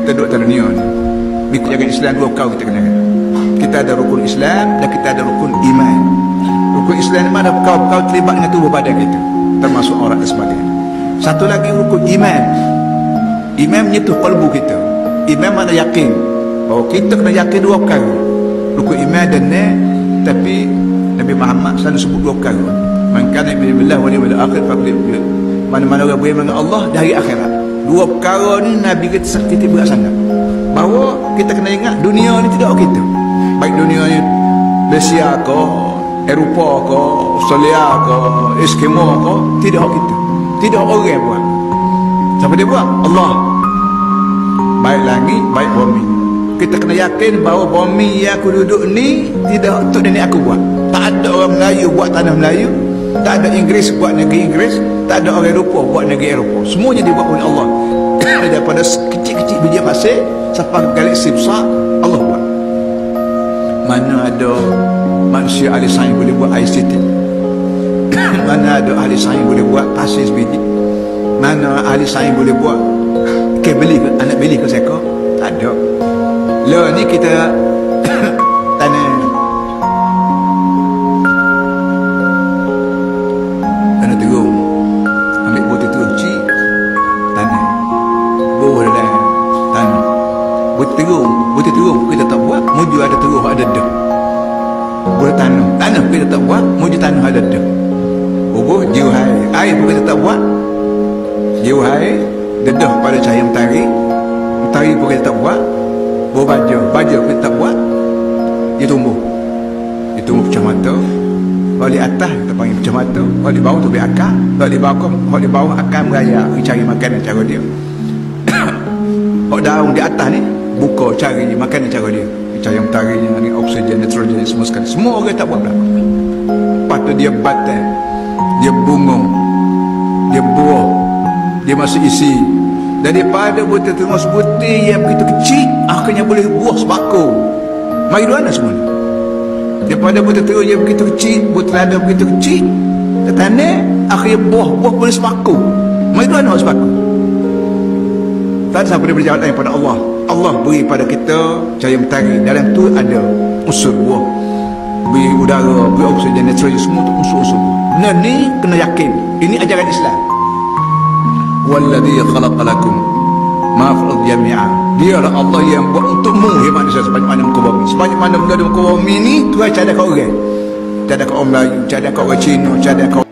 kita duduk dalam dunia ni. Ikut jaga Islam dua kau kita kena. Kita ada rukun Islam dan kita ada rukun iman. Rukun Islam ni mana kau terlibat dengan tubuh badan kita, termasuk aurat dan sebagainya. Satu lagi rukun iman. Iman menyentuh kalbu kita. Iman mana yakin bahawa kita kena yakin dua perkara. Rukun iman dan tapi Nabi Muhammad selalu sebut dua perkara. Man kana billahi wal yawmil akhir faqad mana-mana orang beriman dengan Allah dari akhirat. Dua perkara ni Nabi kita sakit berat sangat. Bahawa kita kena ingat dunia ni tidak kita. Baik dunia ni Malaysia ke, Eropah ke, Australia ke, Eskimo ke, tidak kita. Tidak orang buat. Siapa dia buat? Allah. Baik langit, baik bumi. Kita kena yakin bahawa bumi yang aku duduk ni tidak untuk nenek aku buat. Tak ada orang Melayu buat tanah Melayu, tak ada Inggeris buat negeri Inggeris, tak ada orang Eropah buat negeri Eropah. Semuanya dibuat oleh Allah. Daripada kecil-kecil biji pasir sampai ke galaksi besar, Allah buat. Mana ada manusia ahli sains boleh buat ICT? Mana ada ahli sains boleh buat pasir sebiji? Mana ahli sains boleh buat beli anak beli ke seekor? Tak ada. Lah ni kita tanah terung, ambil botol terung cik tanah bawah dalam tanah botol terung kita tak buat muju ada terung ada dah boleh tanah kita tak buat muju tanah ada dah bubuh jiwa air pun kita tak buat jiwa air dedah pada cahaya mentari pun kita tak buat. Bawa baja kita tak buat. Dia tumbuh pecah mata. Kalau di atas kita panggil pecah mata, kalau di bawah tu ambil akar, kalau di bawah akar meraya cari makanan cara dia. Kalau daun di atas ni buka cari makanan cara dia, cahaya mentarinya dengan oksigen, nitrogen semua sekali. Semua orang tak buat belakang. Lepas tu dia batang, dia bunga, dia buah, dia masuk isi. Daripada butir terus butir yang begitu kecil akhirnya boleh buah sebako. Mari mana semua ni? Daripada butir terus yang begitu kecil, butir lada begitu kecil, tanah akhirnya buah boleh sebako. Mari mana sebako? Tak ada siapa dia berjawab lain pada Allah. Allah beri pada kita cahaya mentari, dalam tu ada unsur buah, beri udara, beri oksigen, nitrogen, semua tu unsur-unsur. Nah ni kena yakin, ini ajaran Islam. Walladhi khalaqa lakum ma fil ardi jami'an. Dialah Allah yang buat untukmu ya manusia sebanyak mana muka bumi. Sebanyak mana benda di muka bumi ni Tuhan cadang kat orang. Cadang kat orang Melayu, cadang kat orang Cina, cadang kat